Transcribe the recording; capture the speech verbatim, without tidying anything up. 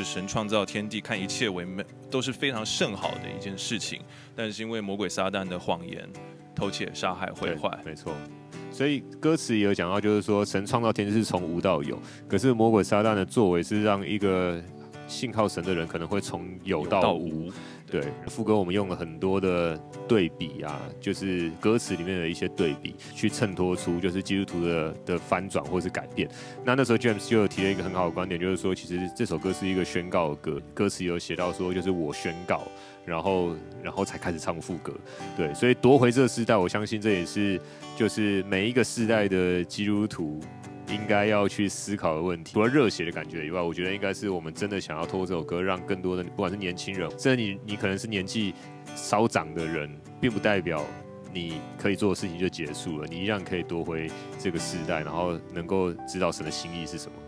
神创造天地，看一切为美，都是非常甚好的一件事情。但是因为魔鬼撒旦的谎言、偷窃、杀害、毁坏， 没错。所以歌词也有讲到，就是说神创造天地是从无到有，可是魔鬼撒旦的作为是让一个信靠神的人可能会从有到无。对，副歌我们用了很多的对比啊，就是歌词里面的一些对比，去衬托出就是基督徒的的翻转或是改变。那那时候 James 就有提了一个很好的观点，就是说其实这首歌是一个宣告的歌，歌词有写到说就是我宣告，然后然后才开始唱副歌。对，所以夺回这个世代，我相信这也是就是每一个世代的基督徒应该要去思考的问题。除了热血的感觉以外，我觉得应该是我们真的想要透过这首歌，让更多的不管是年轻人，甚至你你可能是年纪稍长的人，并不代表你可以做的事情就结束了，你依然可以夺回这个世代，然后能够知道神的心意是什么。